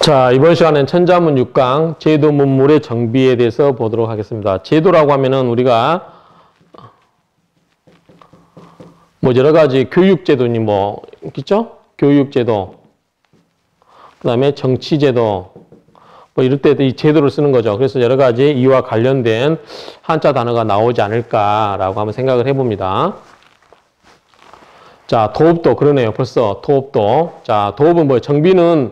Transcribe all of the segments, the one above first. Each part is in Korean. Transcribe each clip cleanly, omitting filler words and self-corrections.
자, 이번 시간엔 천자문 6강 제도 문물의 정비에 대해서 보도록 하겠습니다. 제도라고 하면은 우리가 뭐 여러 가지 교육제도니 뭐 있겠죠? 교육제도, 그 다음에 정치제도, 뭐 이럴 때 이 제도를 쓰는 거죠. 그래서 여러 가지 이와 관련된 한자 단어가 나오지 않을까라고 한번 생각을 해봅니다. 자, 도읍도 그러네요. 벌써 도읍도. 자, 도읍은 뭐 정비는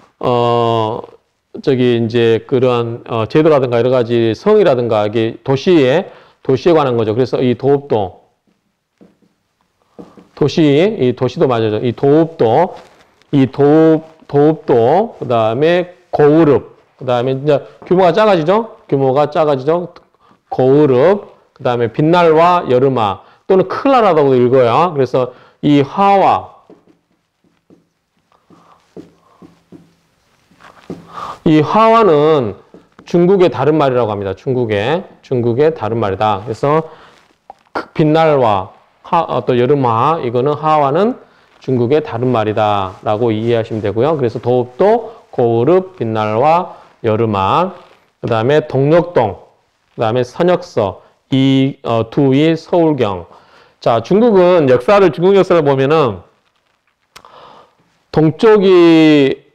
이제 그런 제도라든가 여러 가지 성이라든가 이게 도시에 관한 거죠. 그래서 이 도읍도, 이 도시도 맞아요. 이 도읍도, 도읍도, 그 다음에 고을읍, 그 다음에 이제 규모가 작아지죠. 고을읍, 그 다음에 빛날와 여름아 또는 큰 나라라고 읽어요. 그래서 이 화와 이 화와는 중국의 다른 말이라고 합니다. 중국의 다른 말이다. 그래서 빛날과 또 여름화, 이거는 하와는 중국의 다른 말이다 라고 이해하시면 되고요. 그래서 도읍도, 고을읍, 빛날과 여름화, 그 다음에 동력동, 그 다음에 선역서, 두이, 서울경. 자, 중국 역사를 보면은 동쪽이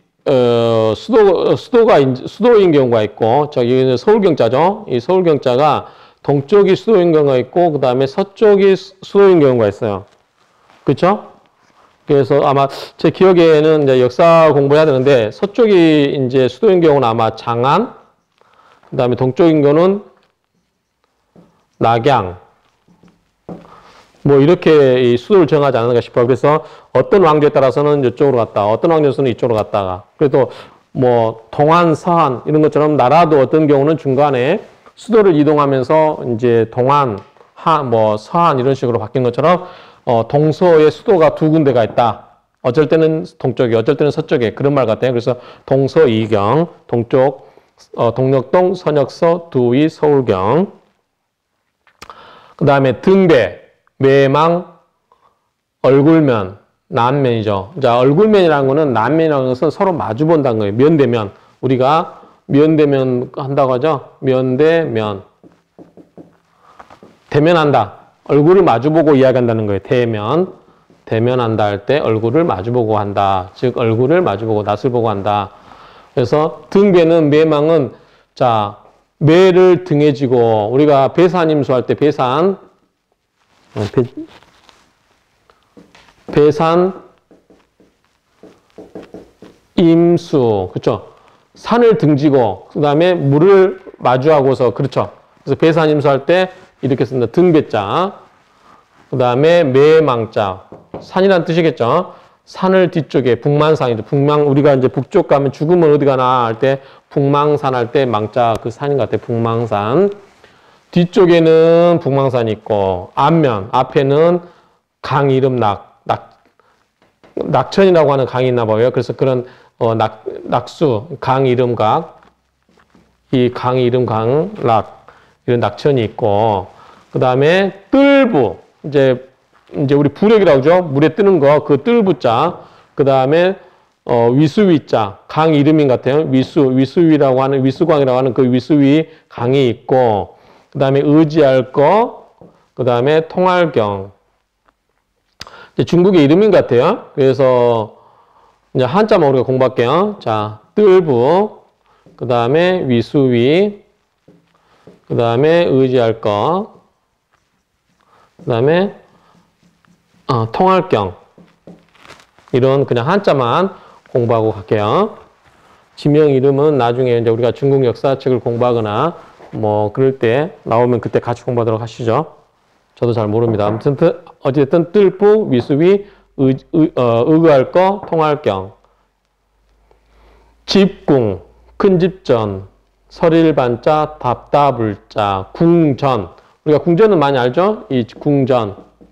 수도인 경우가 있고, 여기는 서울경자죠. 이 서울경자가 동쪽이 수도인 경우가 있고, 그 다음에 서쪽이 수도인 경우가 있어요. 그쵸? 그래서 아마 제 기억에는 이제 역사 공부해야 되는데, 서쪽이 이제 수도인 경우는 아마 장안, 그 다음에 동쪽인 경우는 낙양, 뭐 이렇게 이 수도를 정하지 않았는가 싶어요. 그래서 어떤 왕조에 따라서는 이쪽으로 갔다, 어떤 왕조에서는 이쪽으로 갔다가, 그래도 뭐 동안, 서한 이런 것처럼 나라도 어떤 경우는 중간에 수도를 이동하면서 이제 동안, 서한 이런 식으로 바뀐 것처럼 동서의 수도가 두 군데가 있다. 어쩔 때는 동쪽에, 어쩔 때는 서쪽에 그런 말 같아요. 그래서 동서이경, 동쪽, 동력동, 선역서, 두이, 서울경. 그 다음에 등배, 매망, 얼굴면, 난면이죠. 자, 얼굴면이라는 거는 난면이라는 것은 서로 마주 본다는 거예요. 면대면. 우리가 면대면 한다고 하죠. 면대면. 대면한다. 얼굴을 마주보고 이야기한다는 거예요. 대면한다 할 때 얼굴을 마주보고 한다. 즉, 얼굴을 마주보고 낯을 보고 한다. 그래서 등배는, 매망은, 자, 매를 등에 지고, 우리가 배산임수 할 때 배산, 임수, 그렇죠? 산을 등지고 그 다음에 물을 마주하고서, 그렇죠? 그래서 배산임수 할 때 이렇게 씁니다. 등배자. 그 다음에 매망자. 산이란 뜻이겠죠? 산을 뒤쪽에 북만산이죠. 우리가 이제 북쪽 가면 죽으면 어디 가나 할 때 북망산 할 때 망자 그 산인 것 같아요. 북망산. 뒤쪽에는 북망산이 있고, 앞에는 강 이름 낙천이라고 하는 강이 있나 봐요. 그래서 그런, 낙수, 강 이름 이 강 이름 이런 낙천이 있고, 그 다음에 뜰부, 이제 우리 부력이라고 하죠. 물에 뜨는 거, 그 뜰부자. 그 다음에, 위수위자, 강 이름인 것 같아요. 위수위라고 하는, 위수광이라고 하는 그 위수위 강이 있고, 그 다음에 의지할 거, 그 다음에 통할경. 중국의 이름인 것 같아요. 그래서 이제 한자만 우리가 공부할게요. 자, 뜰부, 그 다음에 위수위, 그 다음에 의지할 거, 그 다음에 통할경. 이런 그냥 한자만 공부하고 갈게요. 지명 이름은 나중에 이제 우리가 중국 역사책을 공부하거나 뭐 그럴 때 나오면 그때 같이 공부하도록 하시죠. 저도 잘 모릅니다. 아무튼 어쨌든 뜰부, 위수위, 의거할 거, 통할경. 집궁, 큰집전, 설일반자, 답답을자, 궁전. 우리가 궁전은 많이 알죠? 이 궁전.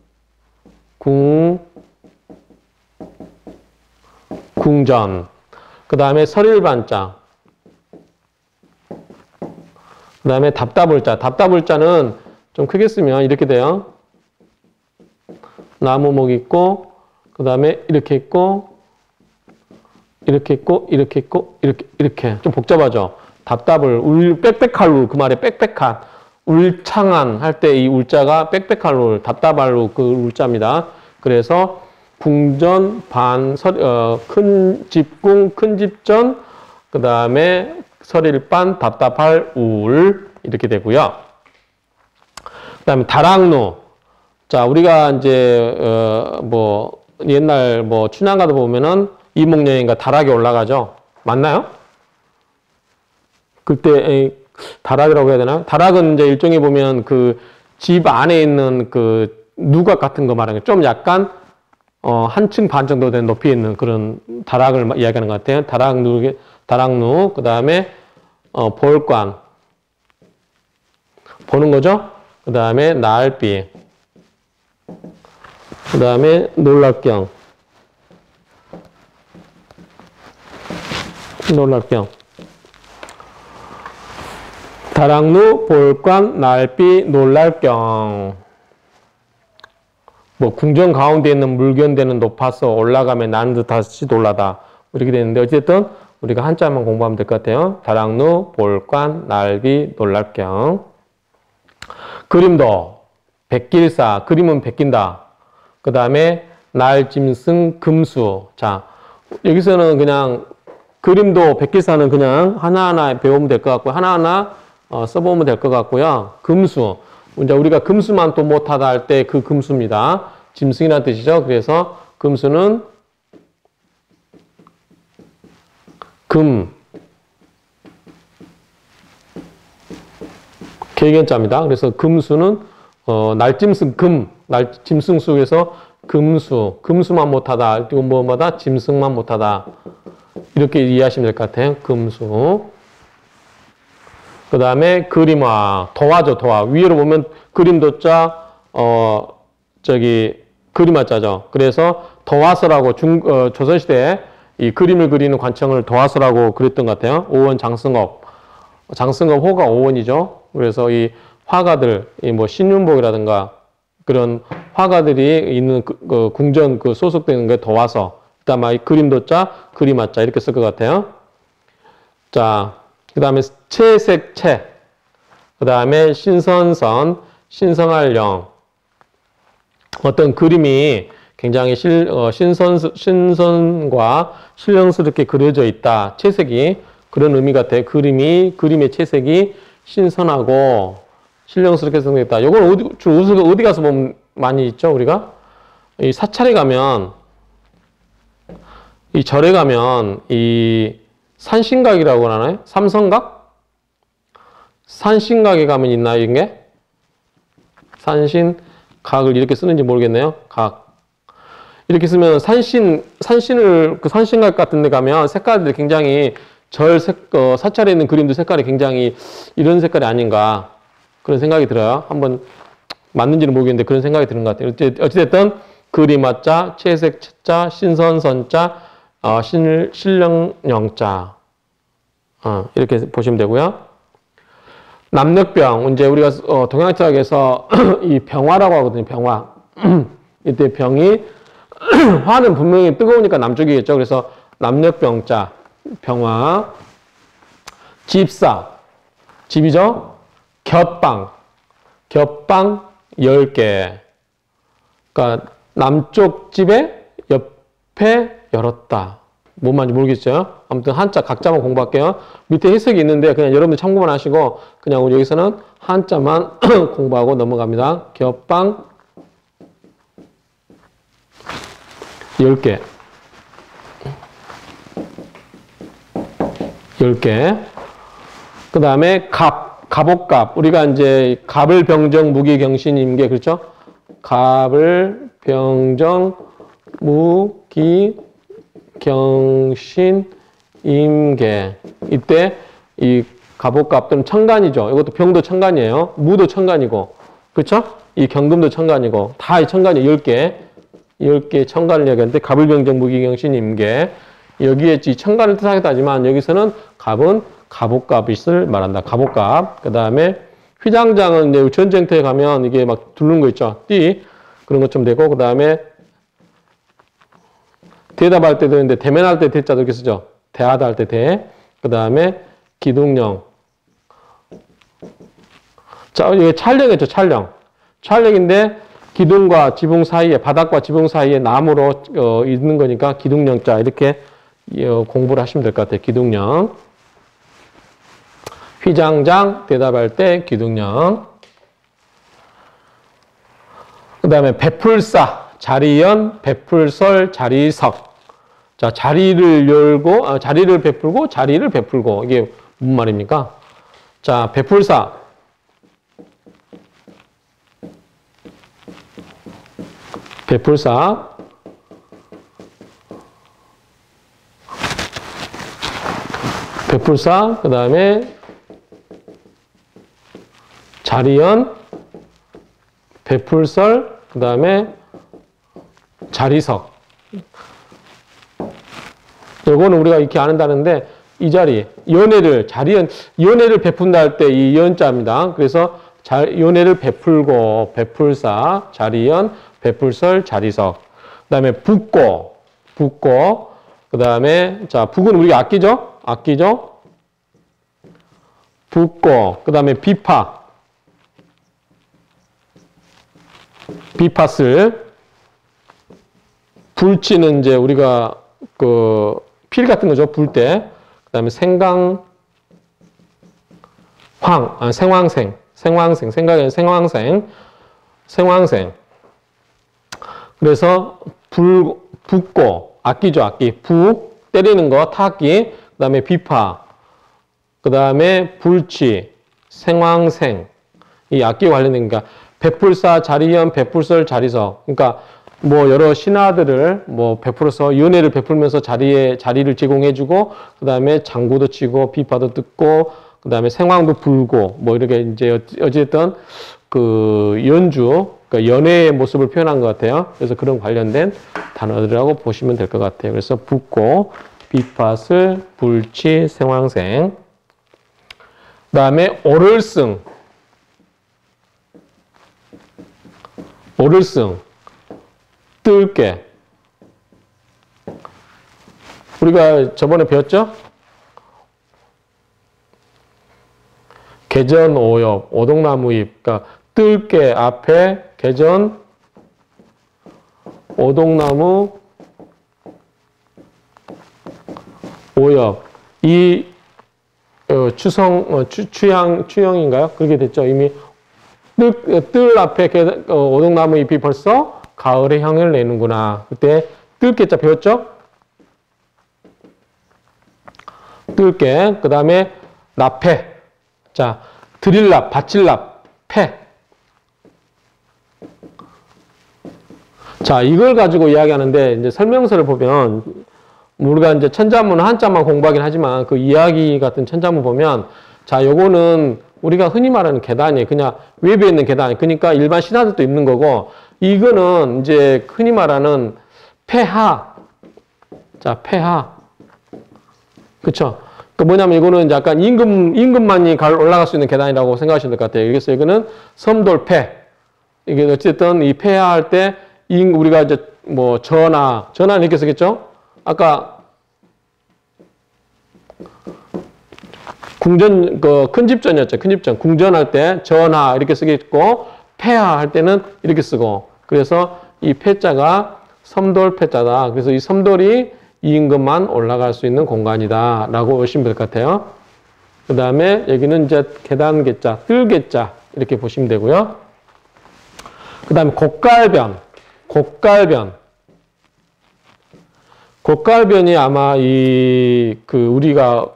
궁전. 그 다음에 설일반자. 그 다음에 답답을자. 답답을자는 좀 크게 쓰면 이렇게 돼요. 나무목 있고, 그 다음에 이렇게 있고, 이렇게 있고, 이렇게 있고, 이렇게. 좀 복잡하죠? 답답을, 빽빽할 울, 그 말에 빽빽한, 울창한 할 때 이 울자가 빽빽할 울, 답답할 울, 그 울자입니다. 그래서 궁전, 큰 집궁, 큰 집전, 그 다음에 설일반, 답답할 울, 이렇게 되고요. 그 다음에 다락루. 자, 우리가 이제, 옛날 춘향가도 보면은 이목여인가 다락에 올라가죠? 맞나요? 그때, 다락이라고 해야 되나? 다락은 이제 일종의 보면 그 집 안에 있는 그 누각 같은 거 말하는 거. 좀 약간, 한층 반 정도 된 높이에 있는 그런 다락을 이야기하는 것 같아요. 다락루, 그 다음에, 볼관. 보는 거죠? 그 다음에, 나을비. 그 다음에, 놀랍경. 다락루, 볼관, 나을비, 놀랄경. 궁전 가운데 있는 물견대는 높아서 올라가면 나는 듯하시 놀라다. 이렇게 되는데, 어쨌든 우리가 한자만 공부하면 될 것 같아요. 다락루, 볼관, 나을비, 놀랄경. 그림도, 백길사, 그림은 베낀다. 그 다음에, 날짐승, 금수. 자, 여기서는 그냥 그림도 백길사는 그냥 하나하나 배우면 될 것 같고, 하나하나 써보면 될 것 같고요. 금수. 이제 우리가 금수만 또 못하다 할 때 그 금수입니다. 짐승이라는 뜻이죠. 그래서 금수는 금. 개견자입니다. 그래서 금수는 날짐승 금. 짐승 속에서 금수. 금수만 못하다. 이거 뭐마다 짐승만 못하다. 이렇게 이해하시면 될 것 같아요. 금수. 그 다음에 그림화, 도화죠, 도화. 위로 보면 그림도자, 그림화자죠. 그래서 도화서라고 조선시대에 이 그림을 그리는 관청을 도화서라고 그랬던 것 같아요. 오원 장승업. 장승업 호가 오원이죠. 그래서 이 화가들, 신윤복이라든가 그런 화가들이 있는 궁전 소속되는 게 도화서. 그 다음에 그림도자, 그림화자 이렇게 쓸 것 같아요. 자, 그 다음에 채색채, 그 다음에 신선선, 신성할령. 어떤 그림이 굉장히 신선과 신령스럽게 그려져 있다. 채색이 그런 의미 같아요. 그림의 채색이 신선하고 신령스럽게 생겼다. 이건 어디 가서 보면 많이 있죠, 우리가? 이 사찰에 가면, 이 절에 가면, 이 산신각이라고 하나요? 삼성각? 산신각에 가면 있나요, 이런 게? 산신각을 이렇게 쓰는지 모르겠네요. 각. 이렇게 쓰면 산신을, 그 산신각 같은 데 가면 색깔들이 굉장히 사찰에 있는 그림도 색깔이 굉장히 이런 색깔이 아닌가. 그런 생각이 들어요. 한번 맞는지는 모르겠는데 그런 생각이 드는 것 같아요. 어찌됐든 그림화자, 채색자, 신선선자, 신령영자. 이렇게 보시면 되고요. 남력병, 이제 우리가 동양철학에서 이 병화라고 하거든요. 병화. 이때 병이 화는 분명히 뜨거우니까 남쪽이겠죠. 그래서 남력병자, 병화. 집사, 집이죠. 겹방 10개. 그러니까 남쪽 집에 옆에 열었다. 뭔 말인지 모르겠죠? 아무튼 한자 각자만 공부할게요. 밑에 해석이 있는데 그냥 여러분들 참고만 하시고 그냥 우리 여기서는 한자만 공부하고 넘어갑니다. 겹방 10개. 10개. 그 다음에 갑옥갑. 우리가 이제 갑을 병정 무기 경신 임계, 그렇죠? 갑을 병정 무기 경신 임계. 이때 이 갑옥갑들은 천간이죠. 이것도 병도 천간이에요. 무도 천간이고, 그렇죠? 이 경금도 천간이고, 다 이 천간이 10개. 10개 천간을 얘기하는데 갑을 병정 무기 경신 임계. 여기에 이 천간을 뜻하기도 하지만 여기서는 갑은 갑옥갑잇을 말한다. 갑옥갑. 그 다음에 휘장장은 이제 전쟁터에 가면 이게 막 두르는 거 있죠. 띠. 그런 것좀 되고, 그 다음에 대답할 때도 있는데 대면할 때 대자도 이렇게 쓰죠. 대하다 할 때 대. 그 다음에 기둥령. 자, 이게 촬영이죠. 촬영. 촬영인데 기둥과 지붕 사이에, 바닥과 지붕 사이에 나무로 있는 거니까 기둥령자 이렇게 공부를 하시면 될 것 같아요. 기둥령. 휘장장 대답할 때 기둥령. 그 다음에 베풀사, 자리연, 베풀설, 자리석. 자, 자리를 열고, 자리를 베풀고, 자리를 베풀고. 이게 무슨 말입니까? 자, 베풀사. 베풀사. 베풀사. 그 다음에 자리연, 베풀설, 그 다음에 자리석. 요거는 우리가 이렇게 안 한다는데, 이 자리, 연애를, 자리연, 연애를 베푼다 할 때 이 연자입니다. 그래서 연애를 베풀고, 베풀사, 자리연, 베풀설, 자리석. 그 다음에 붓고, 그 다음에, 자, 북은 우리가 아끼죠? 붓고, 그 다음에 비파. 비파슬. 불치는 이제 우리가 필 같은 거죠. 불 때. 그 다음에 생황생. 그래서 붓고, 악기죠, 악기. 때리는 거, 타악기. 그 다음에 비파. 그 다음에 불치, 생황생. 이 악기 관련된, 그러니까 베풀사, 자리연, 베풀설, 자리석. 그러니까 뭐 여러 신하들을 뭐 베풀어서 연애를 베풀면서 자리를 제공해주고, 그 다음에 장구도 치고, 비파도 듣고, 그 다음에 생황도 불고, 뭐 이렇게 이제 어쨌든 그 연주, 그러니까 연애의 모습을 표현한 것 같아요. 그래서 그런 관련된 단어들이라고 보시면 될 것 같아요. 그래서 붓고, 비파슬, 불치, 생황생. 그 다음에 오를승. 뜰게. 우리가 저번에 배웠죠? 개전 오엽, 오동나무 잎. 그러니까 뜰게 앞에 개전, 오동나무, 오엽. 이 추형인가요? 그렇게 됐죠. 이미 뜰 앞에 오동나무 잎이 벌써 가을의 향을 내는구나. 그때 뜰게자 배웠죠? 뜰게. 그 다음에 납해. 자, 드릴납, 바칠납, 패. 자, 이걸 가지고 이야기하는데 이제 설명서를 보면 우리가 이제 천자문 한자만 공부하긴 하지만 그 이야기 같은 천자문 보면 자, 요거는 우리가 흔히 말하는 계단이에요. 그냥 외부에 있는 계단. 그러니까 일반 신하들도 있는 거고, 이거는 이제 흔히 말하는 폐하. 자, 폐하. 그쵸? 그 뭐냐면 이거는 약간 임금만이 올라갈 수 있는 계단이라고 생각하시면 될 것 같아요. 그래서 이거는 섬돌폐. 이게 어쨌든 이 폐하할 때 우리가 이제 뭐 전하는 이렇게 쓰겠죠? 아까 궁전, 큰 집전이었죠. 큰 집전. 궁전할 때 전하 이렇게 쓰겠고, 폐하 할 때는 이렇게 쓰고. 그래서 이 폐자가 섬돌 폐자다. 그래서 이 섬돌이 임금만 올라갈 수 있는 공간이다. 라고 보시면 될 것 같아요. 그 다음에 여기는 이제 계단 개자, 뜰 개자. 이렇게 보시면 되고요. 그 다음에 곡갈변. 곡갈변이 아마 우리가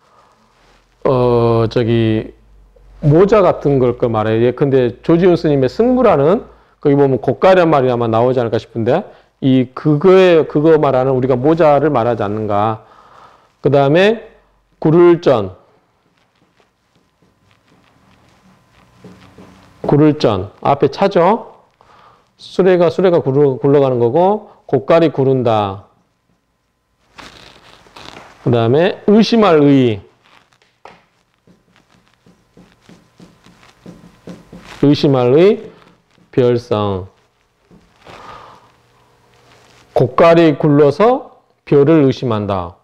모자 같은 걸 거 말해요. 예컨대 조지훈 스님의 승부라는, 거기 보면 곡가련 말이 아마 나오지 않을까 싶은데, 그거 말하는 우리가 모자를 말하지 않는가. 그 다음에 구를전. 앞에 차죠? 수레가 굴러가는 거고, 곡갈이 구른다. 그 다음에 의심할 의. 별성. 곡갈이 굴러서 별을 의심한다.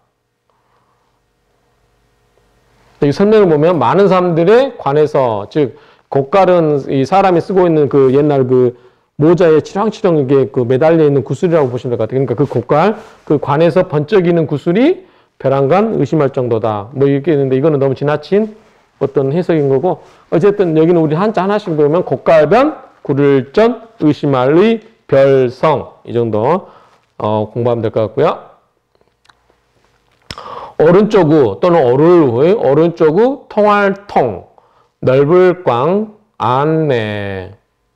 이 설명을 보면 많은 사람들에 관해서, 즉 고깔은 이 사람이 쓰고 있는 그 옛날 그 모자에 치렁치렁 이게 그 매달려 있는 구슬이라고 보시면 될 것 같아요. 그러니까 그 고깔, 그 관에서 번쩍이는 구슬이 벼랑간 의심할 정도다. 뭐 이렇게 있는데 이거는 너무 지나친 어떤 해석인 거고, 어쨌든 여기는 우리 한자 하나씩 보면 고깔변, 구를전, 의심할의, 별성 이 정도 공부하면 될 것 같고요. 오른쪽우 또는 오를의 오른쪽우 통할통, 넓을 꽝, 안내.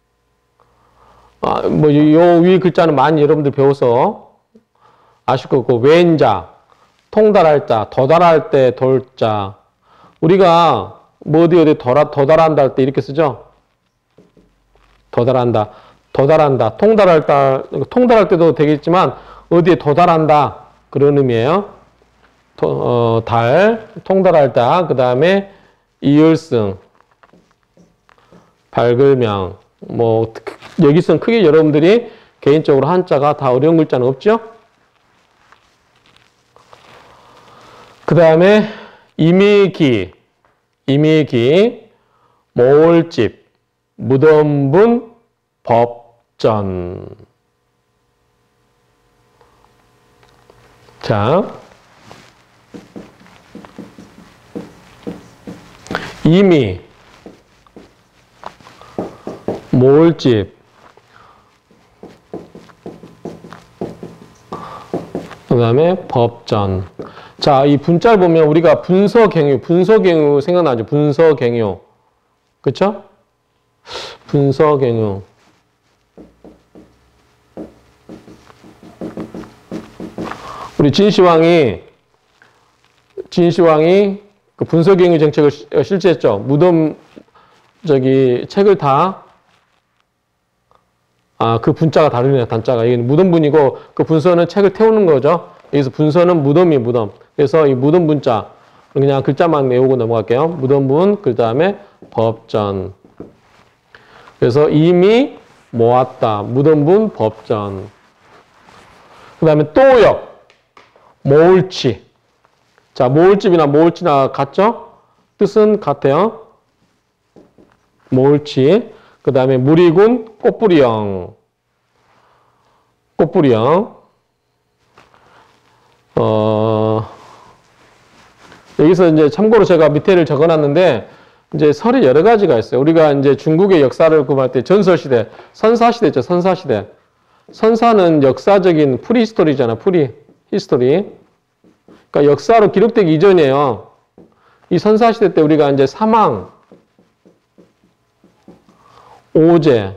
뭐 요 위 글자는 많이 여러분들 배워서 아실 거고, 왼자, 통달할 자, 도달할 때 돌자. 우리가 뭐 어디 도달한다 할 때 이렇게 쓰죠? 도달한다, 도달한다, 통달할 때도 되겠지만 어디에 도달한다 그런 의미예요. 달, 통달할다, 그 다음에 이을승, 발글명, 뭐 여기서는 크게 여러분들이 개인적으로 한자가 다 어려운 글자는 없죠? 그 다음에 이미기, 모을집, 무덤분, 법전. 자, 이미, 모을집, 그 다음에 법전. 자, 이 분자를 보면 우리가 분서갱유 생각나죠? 분서갱유. 그쵸? 분서갱유. 우리 진시황이 그 분서갱유 정책을 실시했죠. 무덤, 책을 다, 그 분자가 다르네요, 단자가. 이게 무덤분이고, 그 분서는 책을 태우는 거죠. 여기서 분서는 무덤이 무덤. 그래서 이 무덤 분자, 그냥 글자만 외우고 넘어갈게요. 무덤분, 그 다음에 법전. 그래서 이미 모았다. 무덤분, 법전. 그 다음에 또역, 모을치. 자, 모을집이나 모을치나 같죠? 뜻은 같아요. 모을치. 그 다음에 무리군, 꽃뿌리영. 여기서 이제 참고로 제가 밑에를 적어 놨는데, 이제 설이 여러 가지가 있어요. 우리가 이제 중국의 역사를 구할 때 전설시대, 선사시대 있죠, 선사시대. 선사는 역사적인 프리히스토리잖아, 프리히스토리. 그러니까 역사로 기록되기 이전이에요. 이 선사시대 때 우리가 이제 사망, 오제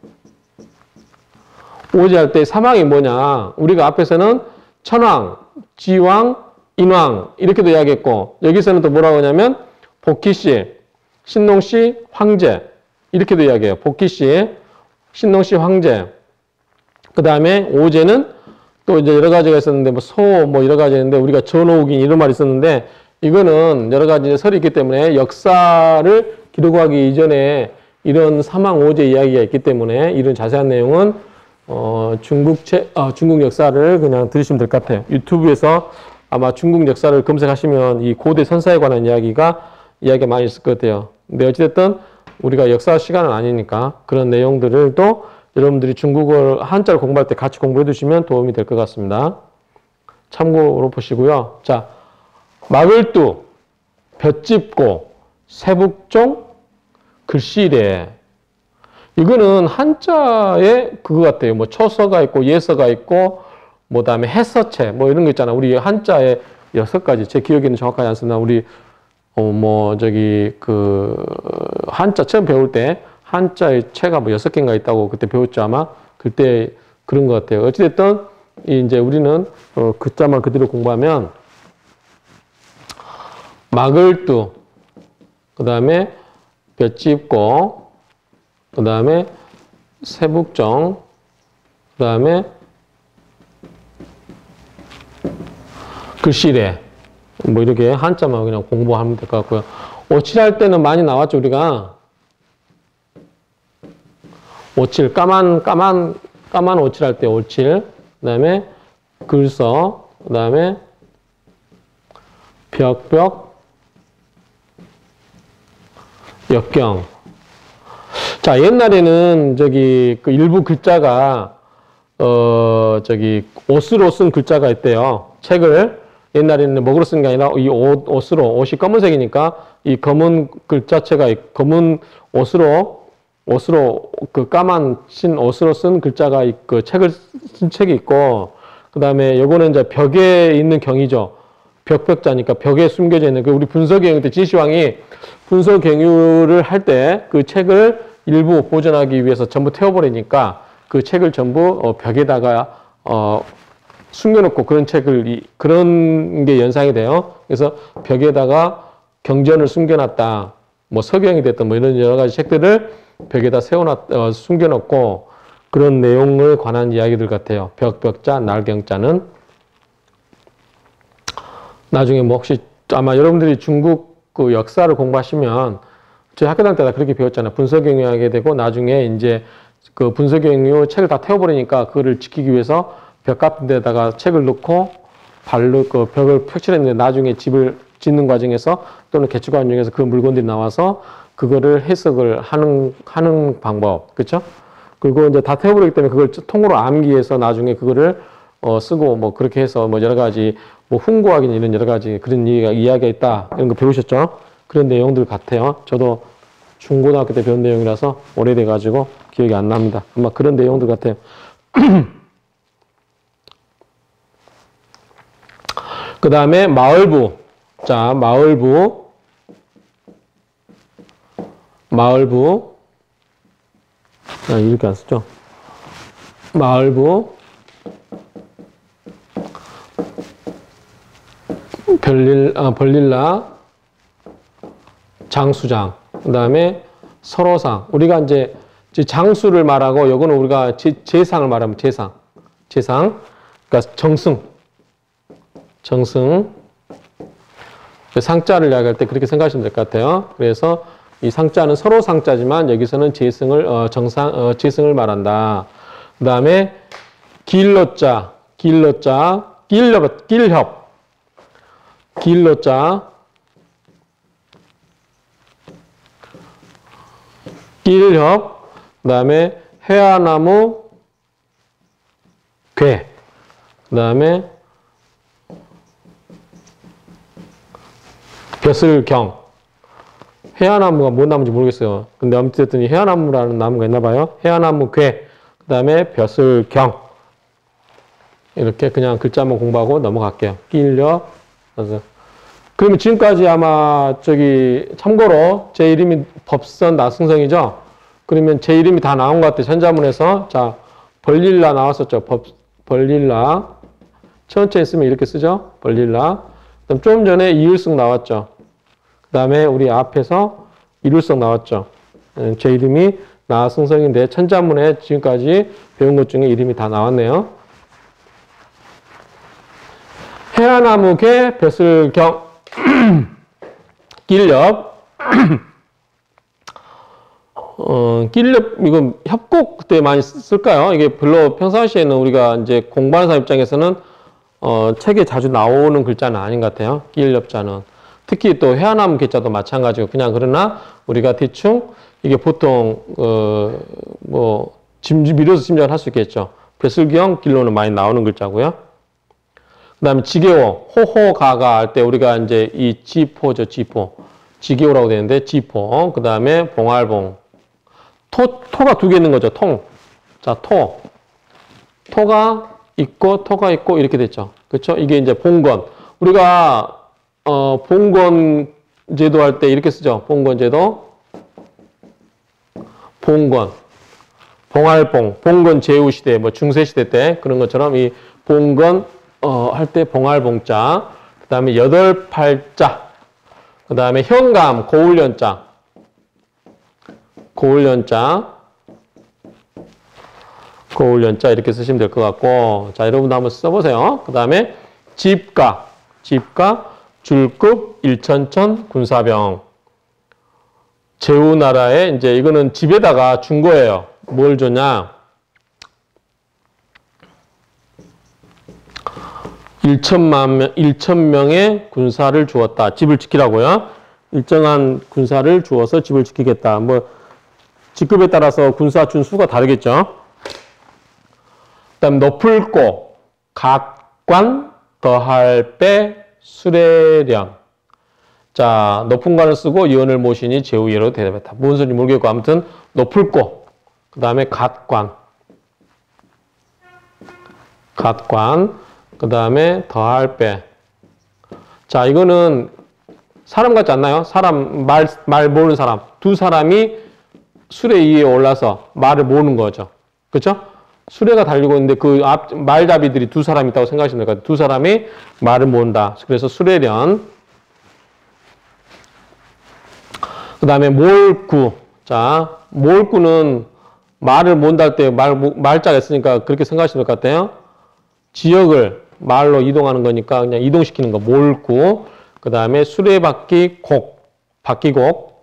할 때 사망이 뭐냐. 우리가 앞에서는 천왕, 지왕, 인왕 이렇게도 이야기했고, 여기서는 또 뭐라고 하냐면 복희씨, 신농씨, 황제 이렇게도 이야기해요. 복희씨, 신농씨, 황제. 그 다음에 오제는 또 이제 여러 가지가 있었는데 뭐 여러 가지 있는데 우리가 전오긴 이런 말이 있었는데, 이거는 여러 가지 설이 있기 때문에 역사를 기록하기 이전에 이런 사망 오제 이야기가 있기 때문에 이런 자세한 내용은 중국 역사를 그냥 들으시면 될 것 같아요. 유튜브에서 아마 중국 역사를 검색하시면 이 고대 선사에 관한 이야기가 많이 있을 것 같아요. 근데 어찌됐든 우리가 역사 시간은 아니니까 그런 내용들을 또 여러분들이 중국어 한자를 공부할 때 같이 공부해 두시면 도움이 될 것 같습니다. 참고로 보시고요. 자, 마글두, 볕집고, 세북종, 글씨래. 이거는 한자에 그거 같아요. 뭐 초서가 있고 예서가 있고 뭐 다음에 해서체 뭐 이런 거 있잖아. 우리 한자에 6가지. 제 기억에는 정확하지 않습니다. 우리 한자 처음 배울 때 한자의 체가 뭐 6개인가 있다고 그때 배웠죠, 아마. 그때 그런 것 같아요. 어찌됐든 이제 우리는 글자만 그대로 공부하면 마글두, 그 다음에 볕집고, 그 다음에 세북정, 그 다음에 글씨래. 뭐 이렇게 한자만 그냥 공부하면 될 것 같고요. 오칠할 때는 많이 나왔죠, 우리가. 오칠, 까만 오칠할 때 오칠. 그 다음에 글서, 그 다음에 벽, 역경. 자, 옛날에는 저기 그 일부 글자가 옷으로 쓴 글자가 있대요. 책을 옛날에는 먹으로 쓴 게 아니라 이 옷이 검은색이니까 이 검은 글자체가 검은 옷으로 그 까만 신 옷으로 쓴 글자가 그 책을 쓴 책이 있고, 그 다음에 요거는 이제 벽에 있는 경이죠. 벽자니까 벽에 숨겨져 있는 그 우리 분서경유 때 진시황이 분서경유를 할 때 그 책을 일부 보존하기 위해서 전부 태워버리니까 그 책을 전부 벽에다가 숨겨놓고 그런 게 연상이 돼요. 그래서 벽에다가 경전을 숨겨놨다. 뭐 서경이 됐던 뭐 이런 여러 가지 책들을 벽에다 숨겨놓고 그런 내용을 관한 이야기들 같아요. 벽자, 날경자는 나중에 뭐 혹시 아마 여러분들이 중국 그 역사를 공부하시면 저희 학교 다닐 때 다 그렇게 배웠잖아요. 분서경유 하게 되고 나중에 이제 그 분서경유 책을 다 태워버리니까 그거를 지키기 위해서 벽 같은 데다가 책을 넣고 그 벽을 펼쳐냈는데 나중에 집을 짓는 과정에서 또는 개축 과정에서 그 물건들이 나와서 그거를 해석을 하는 방법. 그렇죠? 그리고 이제 다 태워버리기 때문에 그걸 통으로 암기해서 나중에 그거를 쓰고 뭐 그렇게 해서 뭐 여러 가지 뭐 훈고하기는 이런 여러 가지 그런 이야기가 있다. 이런 거 배우셨죠? 그런 내용들 같아요. 저도 중고등학교 때 배운 내용이라서 오래돼가지고 기억이 안 납니다. 아마 그런 내용들 같아요. 그 다음에 마을부. 자, 마을부. 이렇게 안 쓰죠? 마을부. 벌릴라. 장수장. 그 다음에 설호상. 우리가 이제 장수를 말하고, 요거는 우리가 재상을 말하면 재상. 그러니까 정승. 상자를 이야기할 때 그렇게 생각하시면 될 것 같아요. 그래서 이 상자는 서로 상자지만 여기서는 재승을, 재승을 말한다. 그 다음에 길로자. 길협, 그 다음에 회화나무, 괴, 그 다음에 벼슬경. 회화나무가 뭔 나무인지 모르겠어요. 근데 아무튼 회화나무라는 나무가 있나 봐요. 회화나무, 괴, 그 다음에 벼슬경. 이렇게 그냥 글자만 공부하고 넘어갈게요. 길협. 그러면 지금까지 아마 참고로 제 이름이 법선 나승성이죠? 그러면 제 이름이 다 나온 것 같아요. 천자문에서. 자, 벌릴라 나왔었죠. 벌릴라. 천체 쓰면 이렇게 쓰죠? 벌릴라. 그다음 좀 전에 이율성 나왔죠. 그 다음에 우리 앞에서 이룰성 나왔죠. 제 이름이 나승성인데 천자문에 지금까지 배운 것 중에 이름이 다 나왔네요. 회화나무, 개, 벼슬경, 길렵. 길렵, 이건 협곡 그때 많이 쓸까요? 이게 별로 평상시에는 우리가 이제 공부하는 사람 입장에서는 책에 자주 나오는 글자는 아닌 것 같아요. 길렵자는. 특히 또 회화나무 개자도 마찬가지고 그냥 그러나 우리가 대충 이게 보통 뭐 밀어서 짐작을 할 수 있겠죠. 벼슬경, 길로는 많이 나오는 글자고요. 그 다음에 지게호, 호호가가 할 때 우리가 이제 이 지포죠, 지포. 지게호라고 되는데, 지포. 그 다음에 봉알봉. 토가 두 개 있는 거죠, 통. 자, 토가 있고, 이렇게 됐죠. 그쵸? 이게 이제 봉건. 우리가, 봉건 제도 할 때 이렇게 쓰죠. 봉건 제도. 봉건. 봉알봉. 봉건 제후시대, 뭐 중세시대 때 그런 것처럼 이 봉건, 할 때 봉알봉자, 그 다음에 여덟팔자, 그 다음에 현감, 고울연자, 이렇게 쓰시면 될 것 같고, 자, 여러분도 한번 써보세요. 그 다음에 집가, 줄급, 일천천, 군사병. 제후나라에, 이제 이거는 집에다가 준 거예요. 뭘 줬냐? 1,000명의 군사를 주었다. 집을 지키라고요. 일정한 군사를 주어서 집을 지키겠다. 뭐 직급에 따라서 군사 준수가 다르겠죠. 그다음 높을 고, 각관, 더할 배, 수레련. 자, 높은 관을 쓰고 예언을 모시니 제후예로 대답했다. 무슨 소리인지 모르겠고 아무튼 높을 고, 그 다음에 각관, 그 다음에 더할 배. 자, 이거는 사람 같지 않나요? 사람, 말 모르는 사람. 두 사람이 수레 위에 올라서 말을 모으는 거죠. 그렇죠? 수레가 달리고 있는데 그 앞 말잡이들이 두 사람 있다고 생각하시면 될 것 같아요. 두 사람이 말을 모은다. 그래서 수레련. 그 다음에 몰구. 자, 몰구는 말을 모은다 할 때 말자가 있으니까 그렇게 생각하시면 될 것 같아요. 지역을 말로 이동하는 거니까 그냥 이동시키는 거. 몰구. 그 다음에 수레바퀴 곡. 바퀴곡.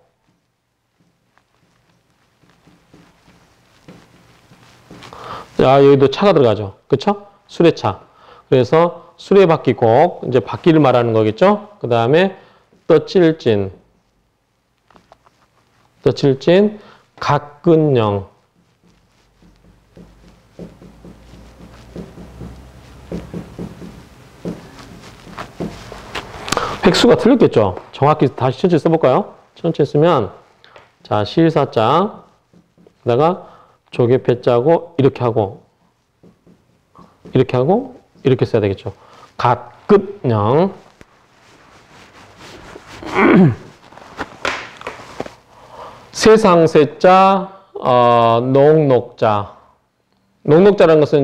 자, 여기도 차가 들어가죠. 그쵸? 수레차. 그래서 수레바퀴곡, 이제 바퀴를 말하는 거겠죠? 그 다음에 떠칠진, 각근령. 획수가 틀렸겠죠? 정확히 다시 천천히 써볼까요? 천천히 쓰면, 자, 실사자, 그다가 조개패자고, 이렇게 하고, 이렇게 써야 되겠죠. 각근령. 세상세자, 녹록자. 녹록자라는 것은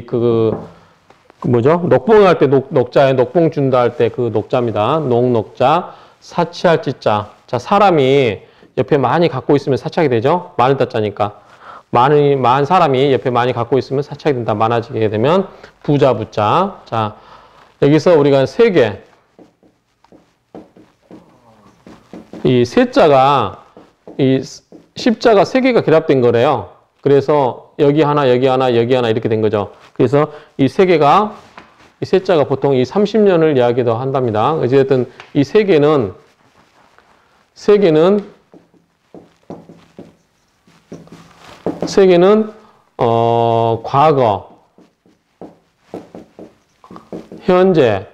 뭐죠? 녹봉 할 때 녹자에 녹봉 준다 할 때 그 녹자입니다. 녹록자. 사치할 지자. 자, 사람이 옆에 많이 갖고 있으면 사치하게 되죠? 많은 자자니까. 많은 사람이 옆에 많이 갖고 있으면 사치하게 된다. 많아지게 되면 부자, 부자. 자, 여기서 우리가 세 개. 이 세자가 이 십자가 세 개가 결합된 거래요. 그래서 여기 하나, 여기 하나, 여기 하나 이렇게 된 거죠. 그래서 이 세 개가, 이 세자가 보통 이 30년을 이야기도 한답니다. 어쨌든 이 세 개는 과거, 현재,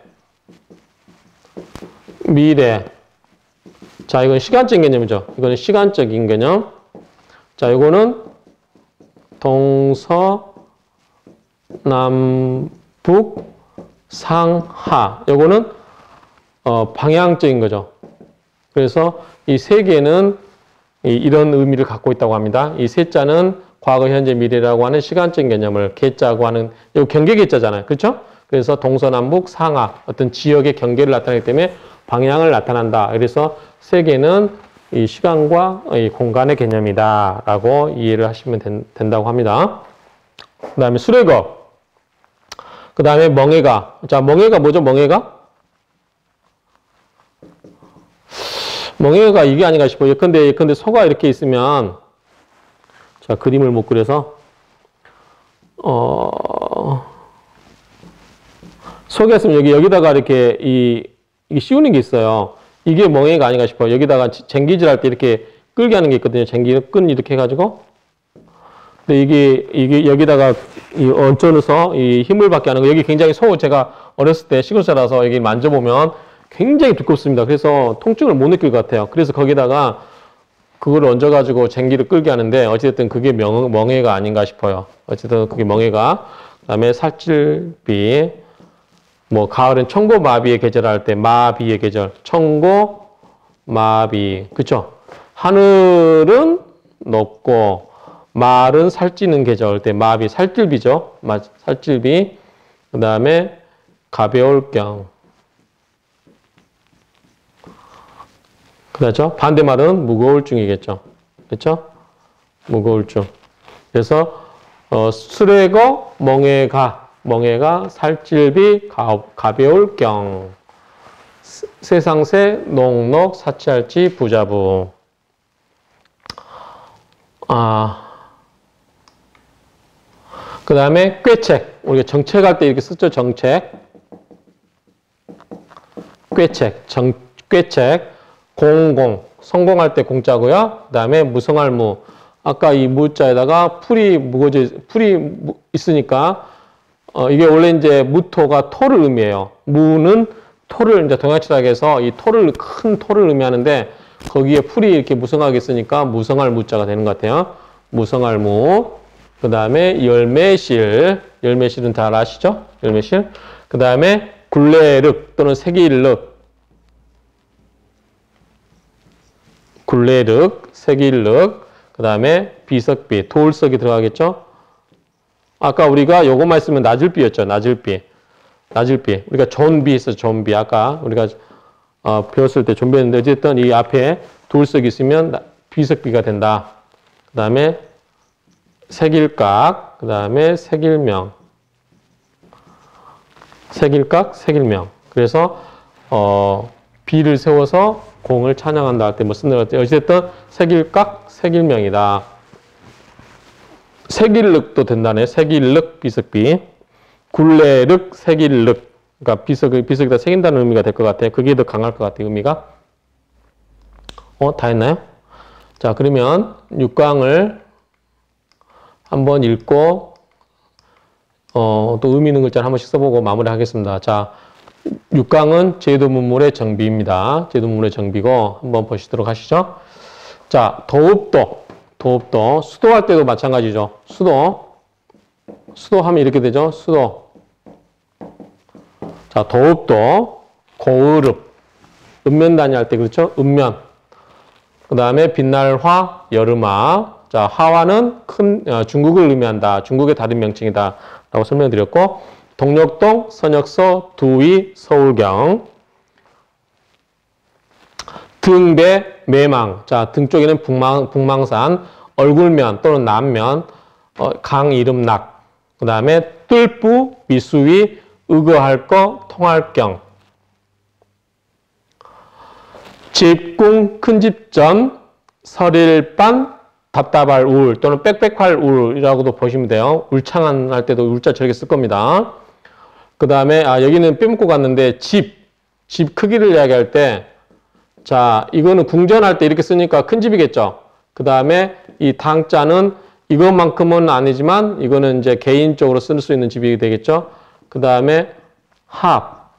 미래. 자, 이건 시간적인 개념이죠. 이거는 시간적인 개념. 자, 이거는 동서, 남북, 상하. 이거는 방향적인 거죠. 그래서 이 세 개는 이런 의미를 갖고 있다고 합니다. 이 세 자는 과거, 현재, 미래라고 하는 시간적인 개념을 개자고 하는, 이거 경계 개자잖아요. 그렇죠? 그래서 동서남북, 상하, 어떤 지역의 경계를 나타내기 때문에 방향을 나타난다. 그래서 세 개는 이 시간과 이 공간의 개념이다. 라고 이해를 하시면 된다고 합니다. 그 다음에 수레거. 그 다음에 멍해가. 자, 멍해가 뭐죠? 멍해가 이게 아닌가 싶어요. 예컨대 소가 이렇게 있으면, 자, 그림을 못 그려서, 소가 있으면 여기다가 이렇게 이게 씌우는 게 있어요. 이게 멍해가 아닌가 싶어요. 여기다가 쟁기질 할 때 이렇게 끌게 하는 게 있거든요. 끈 이렇게 해가지고. 근데 이게 여기다가 얹혀서 이 힘을 받게 하는 거. 여기 굉장히 제가 어렸을 때 시골살아서 여기 만져보면 굉장히 두껍습니다. 그래서 통증을 못 느낄 것 같아요. 그래서 거기다가 그걸 얹어가지고 쟁기를 끌게 하는데 어쨌든 그게 멍해가 아닌가 싶어요. 어쨌든 그게 멍해가. 그 다음에 살찔비. 뭐 가을은 청고마비의 계절 할 때 마비의 계절, 청고마비, 그쵸? 하늘은 높고 말은 살찌는 계절 할 때 마비, 살찔비죠. 살찔비. 그 다음에 가벼울 경. 그렇죠? 반대말은 무거울증이겠죠. 그렇죠? 무거울증. 그래서 수레거, 멍해가, 살찔비, 가벼울 경. 세상새, 녹록, 사치할지, 부자부. 그 다음에 꾀책. 우리가 정책할 때 이렇게 쓰죠, 정책. 꾀책, 꾀책, 공공, 성공할 때 공짜고요. 그 다음에 무성할 무. 아까 이 무자에다가 풀이 있으니까, 이게 원래 이제 무토가 토를 의미해요. 무는 토를 이제 동양철학에서 이 토를, 큰 토를 의미하는데, 거기에 풀이 이렇게 무성하게 있으니까 무성할 무자가 되는 것 같아요. 무성할 무. 그 다음에 열매실. 열매실은 잘 아시죠? 열매실. 그 다음에 굴레륵 또는 세기일륵. 굴레륵, 세기일륵. 그 다음에 비석비, 도울석이 들어가겠죠? 아까 우리가 요것만 있으면 낮을비였죠. 낮을비. 낮을비. 우리가 존비 있었죠. 존비. 아까 우리가 배웠을 때 존비했는데 어쨌든 이 앞에 도울석이 있으면 비석비가 된다. 그 다음에 색일각, 그 다음에 색일명. 색일각, 색일명. 그래서, 비를 세워서 공을 찬양한다 할 때 뭐 쓰는 것 같아요. 어쨌든 색일각, 색일명이다. 색일륵도 된다네. 색일륵, 비석비. 굴레륵, 색일륵. 그러니까 비석에다 새긴다는 의미가 될 것 같아요. 그게 더 강할 것 같아요, 의미가. 다 했나요? 자, 그러면 6강을 한번 읽고, 또 의미 있는 글자를 한 번씩 써보고 마무리하겠습니다. 자, 6강은 제도문물의 정비입니다. 제도문물의 정비고, 한번 보시도록 하시죠. 자, 도읍도. 수도할 때도 마찬가지죠. 수도하면 이렇게 되죠. 수도. 자, 도읍도, 고을읍. 읍면단위 할 때 그렇죠? 읍면. 그 다음에 빛날화, 여름화. 자, 하와는 중국을 의미한다. 중국의 다른 명칭이다. 라고 설명드렸고, 동력동, 선역서, 두위, 서울경. 등배, 매망. 자, 등 쪽에는 북망산, 얼굴면 또는 남면, 강 이름 낙. 그 다음에 뜰부, 미수위, 의거할 거, 통할경. 집궁, 큰 집전, 설일반, 답답할 울 또는 빽빽할 울이라고도 보시면 돼요. 울창한 할 때도 울자 저렇게 쓸 겁니다. 그 다음에 여기는 빼먹고 갔는데 집 크기를 이야기할 때 자, 이거는 궁전할 때 이렇게 쓰니까 큰 집이겠죠. 그 다음에 이 당자는 이것만큼은 아니지만 이거는 이제 개인적으로 쓸 수 있는 집이 되겠죠. 그 다음에 합,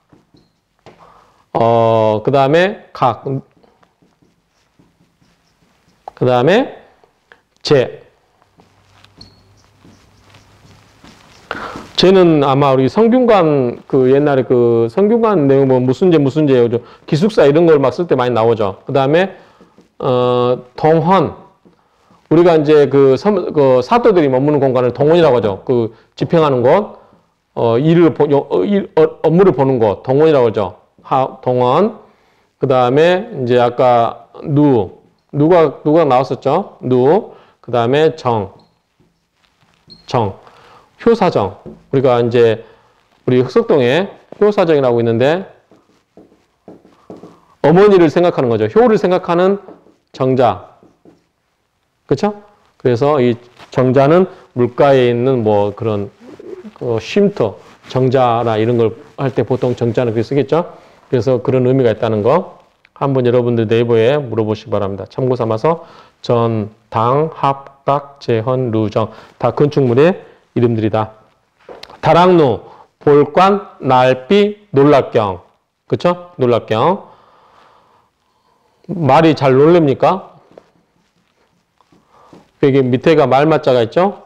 그 다음에 각, 그 다음에 쟤는 아마 우리 성균관 옛날에 성균관 내용 뭐 무슨 제 기숙사 이런 걸 막 쓸 때 많이 나오죠. 그 다음에 동헌 우리가 이제 사도들이 머무는 공간을 동원이라고 하죠. 집행하는 곳 업무를 보는 곳 동원이라고 하죠. 동원. 그 다음에 이제 아까 누가 나왔었죠. 그 다음에 효사정. 우리가 이제 우리 흑석동에 효사정이라고 있는데 어머니를 생각하는 거죠. 효를 생각하는 정자. 그렇죠? 그래서 이 정자는 물가에 있는 뭐 그런 쉼터, 정자나 이런 걸 할 때 보통 정자는 그렇게 쓰겠죠. 그래서 그런 의미가 있다는 거 한번 여러분들 네이버에 물어보시기 바랍니다. 참고 삼아서 전, 당, 합, 각, 재헌, 루정 다 건축물의 이름들이다. 다락루, 볼관, 날비, 놀랍경. 그쵸? 놀랍경. 말이 잘 놀랍니까? 여기 밑에가 말맞자가 있죠?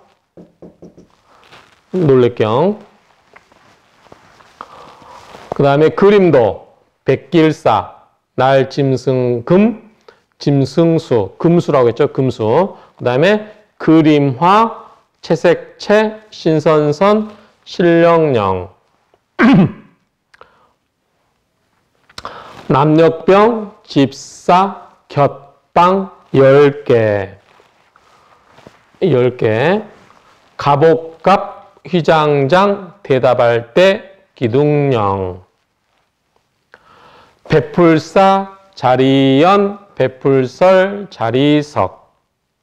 놀랍경. 그 다음에 그림도, 백길사, 날짐승, 짐승수, 금수라고 했죠? 금수. 그 다음에 그림화, 채색채, 신선선, 신령령. 남력병, 집사, 곁방, 10개. 10개. 갑옷갑, 휘장장, 대답할 때, 기둥령. 배풀사, 자리연, 배풀설, 자리석.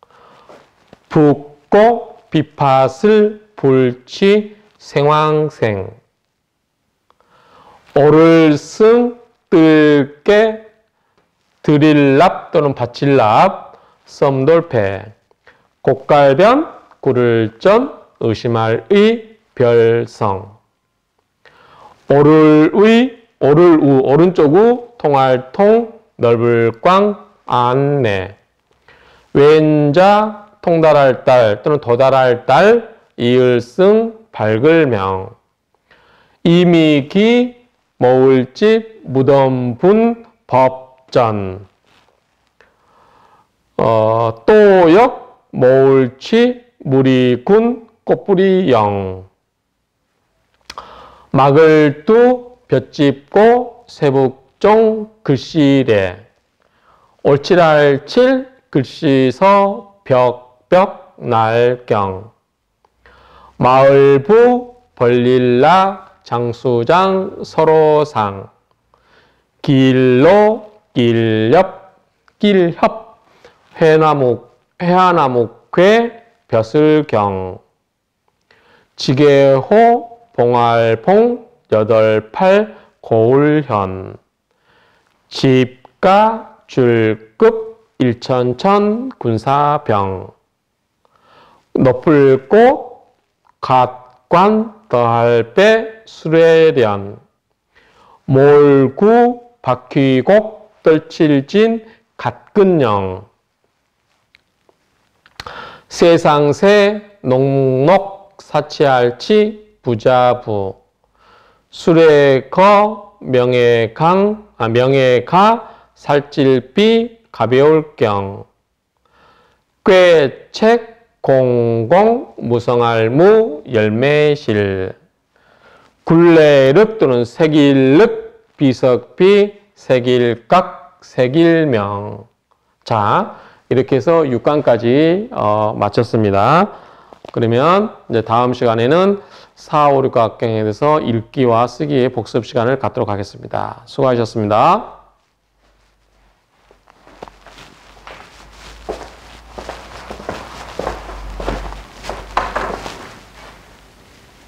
북고, 비파슬, 볼치, 생황생. 오를승, 뜰게, 드릴랍 또는 받칠랍, 썸돌패, 곡갈변, 구를전, 의심할 의, 별성, 오를의, 오를우, 오른쪽 우, 통할 통, 넓을 꽝, 안내, 왼자, 통달할 딸 또는 도달할 딸, 이을승, 밝을명, 이미기, 모을집, 무덤분, 법전, 또역, 모을치, 무리군, 꽃뿌리영, 막을두, 볕집고, 세북종, 글씨래, 올칠할칠, 글씨서, 벽벽, 날경, 마을부, 벌릴라, 장수장, 서로상, 길로, 길협, 길협, 회화나무괴, 벼슬경, 지게호, 봉알봉, 여덟팔, 고울현, 집가, 줄급, 일천천, 군사병, 높을꽃, 갓관, 더할배, 수레련, 몰구, 바퀴곡, 떨칠진, 갓근영, 세상새, 농록, 사치할치, 부자부, 수레거, 명예가, 살찔비, 가벼울경, 꾀책, 공공, 무성알무, 열매실, 굴레륵 또는 색일륵, 비석비, 색일각, 색일명. 자, 이렇게 해서 6강까지 마쳤습니다. 그러면 이제 다음 시간에는 4, 5, 6과 학경에 대해서 읽기와 쓰기의 복습 시간을 갖도록 하겠습니다. 수고하셨습니다.